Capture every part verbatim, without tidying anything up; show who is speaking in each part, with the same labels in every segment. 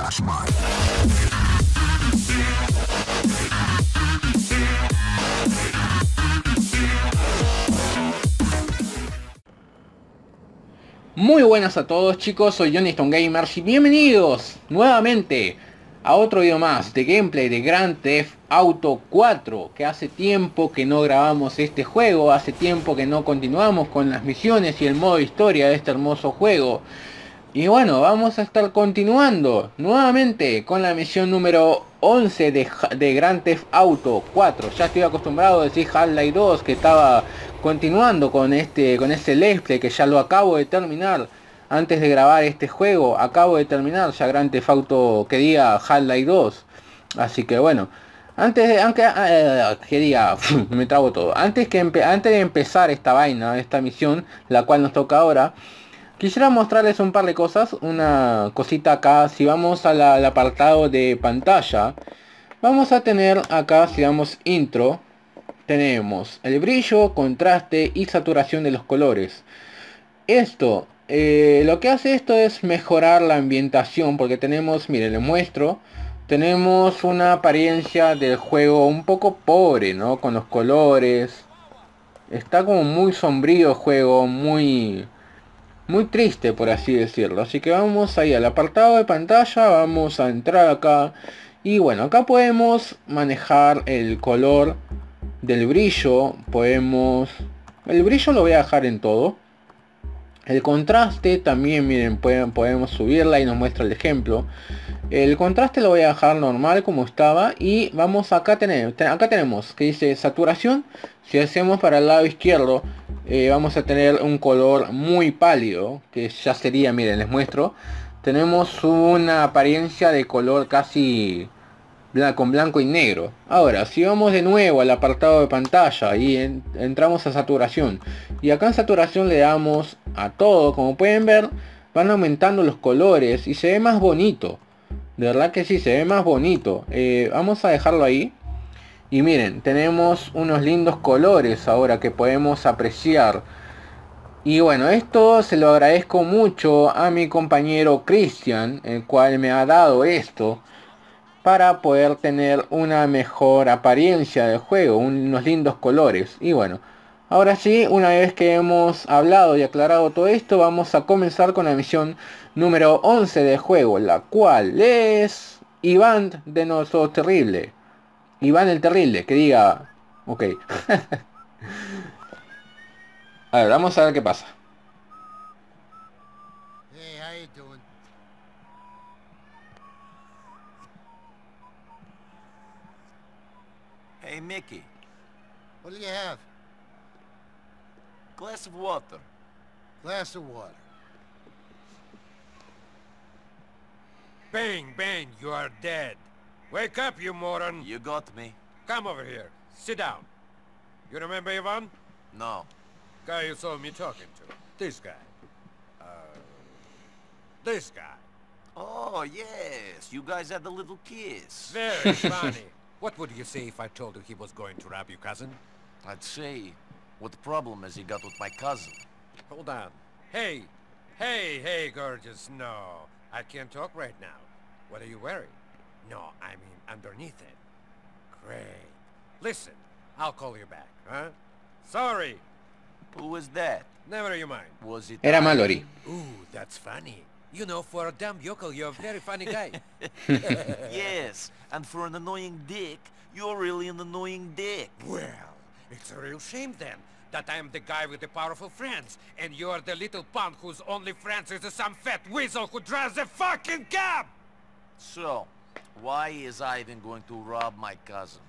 Speaker 1: Muy buenas a todos chicos, soy Johnny Stone Gamers y bienvenidos nuevamente a otro video más de gameplay de Grand Theft Auto cuatro. Que hace tiempo que no grabamos este juego, hace tiempo que no continuamos con las misiones y el modo historia de este hermoso juego. Y bueno, vamos a estar continuando nuevamente con la misión número once de, de Grand Theft Auto cuatro. Ya estoy acostumbrado a decir Half-Life dos, que estaba continuando con este con ese let's play, que ya lo acabo de terminar. Antes de grabar este juego, acabo de terminar ya Grand Theft Auto, que diga Half-Life dos. Así que bueno, antes de, aunque, eh, que diga, me trago todo. Antes, que antes de empezar esta vaina, esta misión, la cual nos toca ahora, quisiera mostrarles un par de cosas. Una cosita acá, si vamos al apartado de pantalla, vamos a tener acá, si damos intro, tenemos el brillo, contraste y saturación de los colores. Esto, eh, lo que hace esto es mejorar la ambientación, porque tenemos, miren, les muestro, tenemos una apariencia del juego un poco pobre, ¿no? Con los colores, está como muy sombrío el juego, muy... muy triste, por así decirlo. Así que vamos ahí al apartado de pantalla, vamos a entrar acá. Y bueno, acá podemos manejar el color del brillo. Podemos... el brillo lo voy a dejar en todo. El contraste también, miren, pueden, podemos subirla y nos muestra el ejemplo. El contraste lo voy a dejar normal como estaba. Y vamos acá tener, acá tenemos que dice saturación. Si hacemos para el lado izquierdo, eh, vamos a tener un color muy pálido, que ya sería, miren, les muestro. Tenemos una apariencia de color casi blanco, con blanco y negro. Ahora, si vamos de nuevo al apartado de pantalla y en, entramos a saturación, y acá en saturación le damos a todo, como pueden ver, van aumentando los colores y se ve más bonito. De verdad que sí, se ve más bonito. Eh, vamos a dejarlo ahí. Y miren, tenemos unos lindos colores ahora que podemos apreciar. Y bueno, esto se lo agradezco mucho a mi compañero Cristian, el cual me ha dado esto para poder tener una mejor apariencia del juego, unos lindos colores. Y bueno, ahora sí, una vez que hemos hablado y aclarado todo esto, vamos a comenzar con la misión número once del juego, la cual es Iván de Nuestro Terrible. Iván el Terrible, que diga... ok. A ver, vamos a ver qué pasa.
Speaker 2: Hey, how you doing?
Speaker 3: Hey, Mickey.
Speaker 2: What do you have?
Speaker 3: Glass of water.
Speaker 2: Glass of water.
Speaker 4: Bang, bang, you are dead. Wake up, you moron.
Speaker 3: You got me.
Speaker 4: Come over here. Sit down. You remember Ivan?
Speaker 3: No.
Speaker 4: Guy you saw me talking to. This guy. Uh... This guy.
Speaker 3: Oh, yes. You guys had a little kiss.
Speaker 4: Very funny. What would you say if I told you he was going to rob your cousin?
Speaker 3: I'd say, what problem has he got with my cousin?
Speaker 4: Hold on. Hey. Hey, hey, gorgeous. No. I can't talk right now. What are you wearing? No, I mean underneath it. Great. Listen, I'll call you back, huh? Sorry.
Speaker 3: Who was that?
Speaker 4: Never you mind.
Speaker 3: Was it...
Speaker 1: Era Mallory.
Speaker 4: Ooh, that's funny. You know, for a dumb yokel, you're a very funny guy.
Speaker 3: Yes, and for an annoying dick, you're really an annoying dick.
Speaker 4: Well, it's a real shame then, that I am the guy with the powerful friends, and you're the little punk whose only friends is some fat weasel who drives a fucking cab!
Speaker 3: So, why is Ivan going to rob my cousin?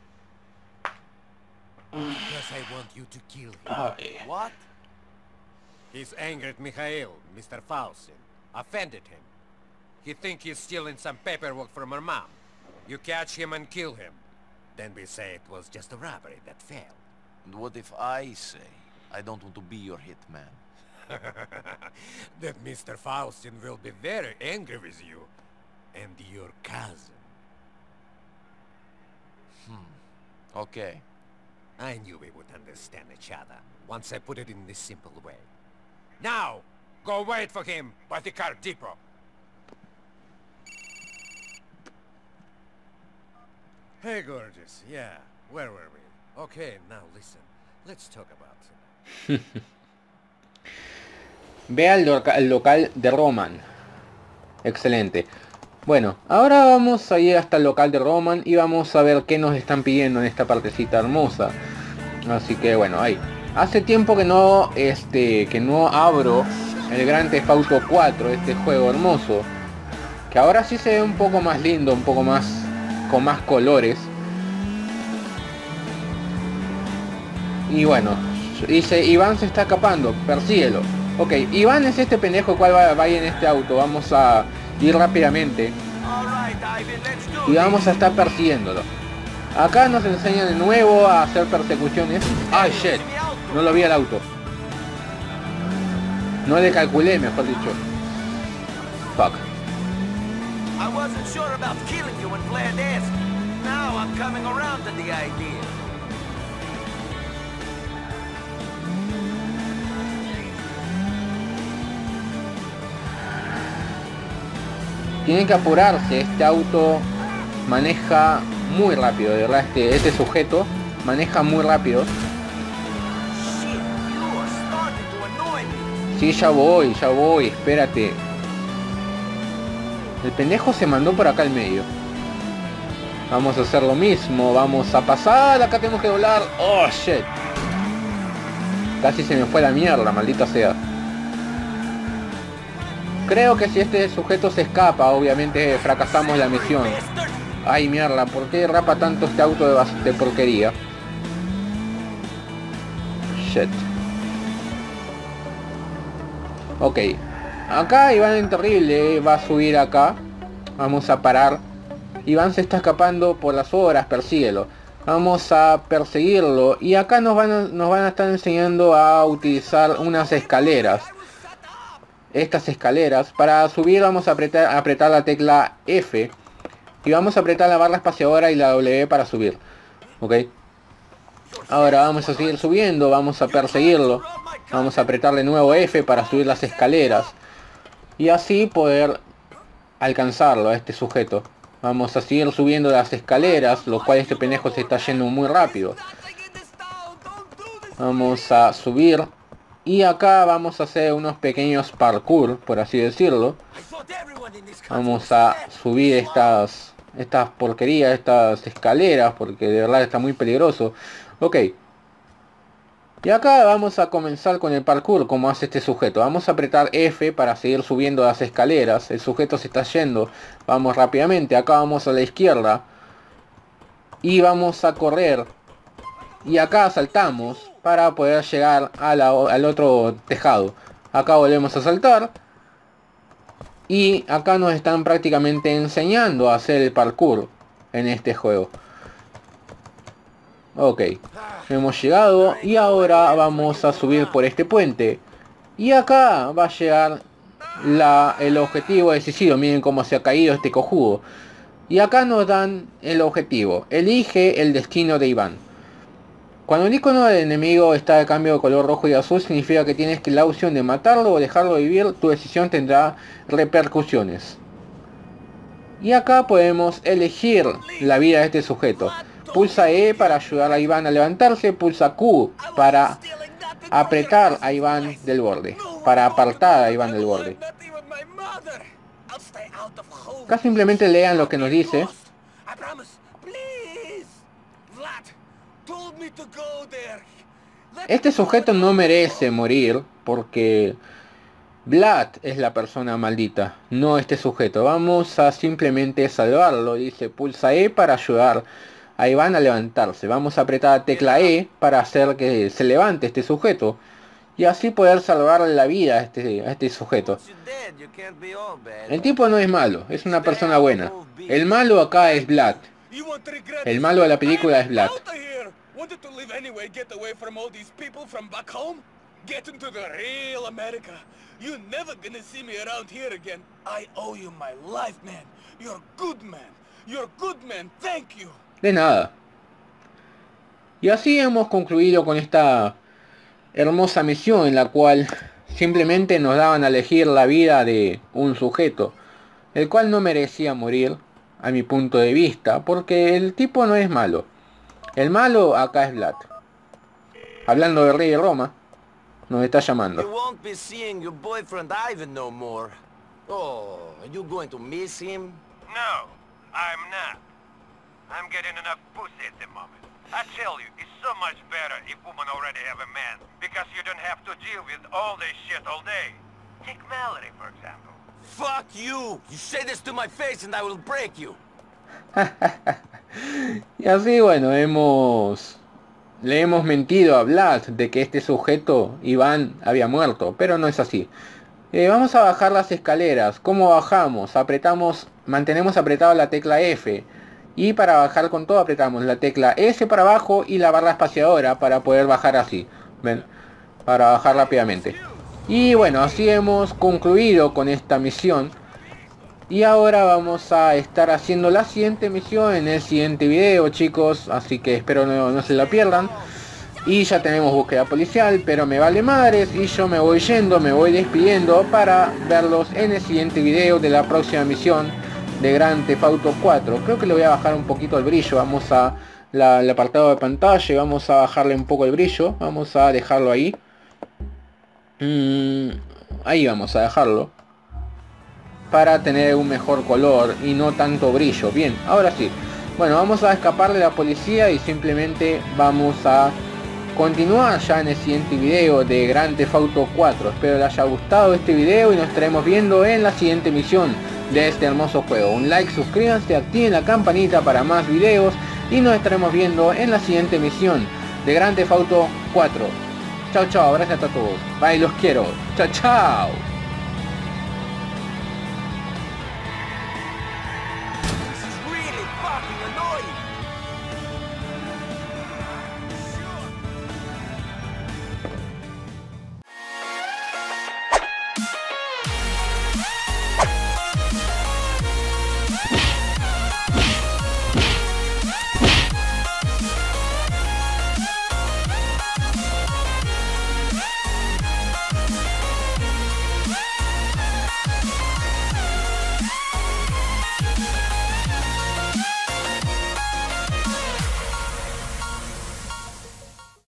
Speaker 4: Because I want you to kill him.
Speaker 1: Ay.
Speaker 3: What?
Speaker 4: He's angry at Mikhail, Mister Faustin. Offended him. He think he's stealing some paperwork from her mom. You catch him and kill him. Then we say it was just a robbery that failed.
Speaker 3: And what if I say, I don't want to be your hitman?
Speaker 4: That Mister Faustin will be very angry with you. And your cousin.
Speaker 3: Hmm. Okay.
Speaker 4: I knew we would understand each other, once I put it in this simple way. Now, go wait for him by the car depot. Hey, gorgeous. Yeah, where were we? Okay, now listen. Let's talk about tonight.
Speaker 1: Ve al loca- al local de Roman. Excelente. Bueno, ahora vamos a ir hasta el local de Roman y vamos a ver qué nos están pidiendo en esta partecita hermosa. Así que bueno, ahí. Hace tiempo que no, este, que no abro el Grand Theft Auto cuatro, este juego hermoso. Que ahora sí se ve un poco más lindo, un poco más, con más colores. Y bueno, dice, Iván se está escapando, persíguelo. Ok, Iván es este pendejo cual va, va en este auto, vamos a ir rápidamente. Y vamos a estar persiguiéndolo. Acá nos enseña de nuevo a hacer persecuciones. Ay, shit, no lo vi al auto. No le calculé, mejor dicho. Fuck.
Speaker 3: I wasn't sure about killing you when Blair asked. Now I'm coming around to the idea.
Speaker 1: Tienen que apurarse, este auto maneja muy rápido, de verdad, este, este sujeto maneja muy rápido.
Speaker 3: Shit, you are starting to annoy me.
Speaker 1: Sí, ya voy, ya voy, espérate. El pendejo se mandó por acá al medio. Vamos a hacer lo mismo, vamos a pasar, acá tenemos que doblar. Oh, shit. Casi se me fue la mierda, maldita sea. Creo que si este sujeto se escapa, obviamente fracasamos la misión. Ay, mierda, ¿por qué derrapa tanto este auto de, bas- de porquería? Shit. Ok. Acá Iván en terrible va a subir acá. Vamos a parar. Iván se está escapando por las horas, persíguelo. Vamos a perseguirlo. Y acá nos van a, nos van a estar enseñando a utilizar unas escaleras. Estas escaleras. Para subir vamos a apretar, apretar la tecla F. Y vamos a apretar la barra espaciadora y la W para subir. Ok. Ahora vamos a seguir subiendo. Vamos a perseguirlo. Vamos a apretar de nuevo F para subir las escaleras. Y así poder alcanzarlo a este sujeto. Vamos a seguir subiendo las escaleras, lo cual este pendejo se está yendo muy rápido. Vamos a subir. Y acá vamos a hacer unos pequeños parkour, por así decirlo. Vamos a subir estas, estas porquerías, estas escaleras, porque de verdad está muy peligroso. Ok. Y acá vamos a comenzar con el parkour, como hace este sujeto. Vamos a apretar F para seguir subiendo las escaleras. El sujeto se está yendo. Vamos rápidamente. Acá vamos a la izquierda. Y vamos a correr. Y acá saltamos para poder llegar a la, al otro tejado. Acá volvemos a saltar. Y acá nos están prácticamente enseñando a hacer el parkour en este juego. Ok, hemos llegado y ahora vamos a subir por este puente. Y acá va a llegar la, el objetivo decisivo. Miren cómo se ha caído este cojudo. Y acá nos dan el objetivo. Elige el destino de Iván. Cuando el icono del enemigo está de cambio de color rojo y azul, significa que tienes la opción de matarlo o dejarlo vivir. Tu decisión tendrá repercusiones. Y acá podemos elegir la vida de este sujeto. Pulsa E para ayudar a Iván a levantarse. Pulsa Q para apretar a Iván del borde. Para apartar a Iván del borde. Acá simplemente lean lo que nos dice. Este sujeto no merece morir porque Vlad es la persona maldita, no este sujeto. Vamos a simplemente salvarlo. Dice pulsa E para ayudar a Iván a levantarse. Vamos a apretar la tecla E para hacer que se levante este sujeto. Y así poder salvarle la vida a este, a este sujeto. El tipo no es malo, es una persona buena. El malo acá es Vlad. El malo de la película es Vlad. De nada. Y así hemos concluido con esta hermosa misión en la cual simplemente nos daban a elegir la vida de un sujeto, el cual no merecía morir, a mi punto de vista, porque el tipo no es malo. El malo acá es Vlad. Hablando del rey de Roma, nos está llamando.
Speaker 3: You won't be seeing your boyfriend Ivan no more. Oh, are you going to miss him?
Speaker 4: No, I'm not. I'm getting enough pussy at the moment. I tell you, it's so much better if women already have a man, because you don't have to deal with all this shit all day. Take Mallory, for example.
Speaker 3: Fuck you! You say this to my face and I will break you.
Speaker 1: Y así, bueno, hemos... Le hemos mentido a Vlad de que este sujeto, Iván, había muerto, pero no es así. Eh, vamos a bajar las escaleras. ¿Cómo bajamos? Apretamos, mantenemos apretada la tecla F. Y para bajar con todo apretamos la tecla S para abajo y la barra espaciadora para poder bajar así. ¿Ven? Para bajar rápidamente. Y bueno, así hemos concluido con esta misión. Y ahora vamos a estar haciendo la siguiente misión en el siguiente video, chicos. Así que espero no, no se la pierdan. Y ya tenemos búsqueda policial, pero me vale madres. Y yo me voy yendo, me voy despidiendo para verlos en el siguiente video de la próxima misión de Grand Theft Auto cuatro. Creo que le voy a bajar un poquito el brillo. Vamos a la, el apartado de pantalla y vamos a bajarle un poco el brillo. Vamos a dejarlo ahí. Mm, ahí vamos a dejarlo. Para tener un mejor color y no tanto brillo. Bien, ahora sí. Bueno, vamos a escapar de la policía y simplemente vamos a continuar ya en el siguiente video de Grand Theft Auto cuatro. Espero les haya gustado este video y nos estaremos viendo en la siguiente misión de este hermoso juego. Un like, suscríbanse, activen la campanita para más videos y nos estaremos viendo en la siguiente misión de Grand Theft Auto cuatro. Chao, chao, gracias a todos. Bye, los quiero. Chao, chao.